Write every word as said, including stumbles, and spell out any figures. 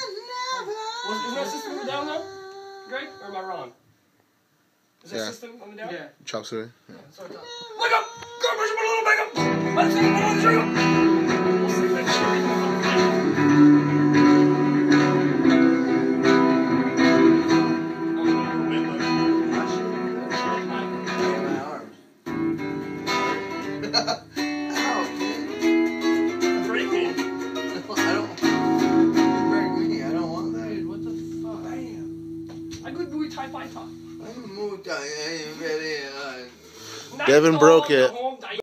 Isn't that system on the down though? Greg? Or am I wrong? Is that Yeah. system on the down? Yeah. Chop suey. Yeah. Sorry, Tom. Wake up! Go, push him a little, wake up! Let's see, let's see. We'll see that shit. Deven broke it.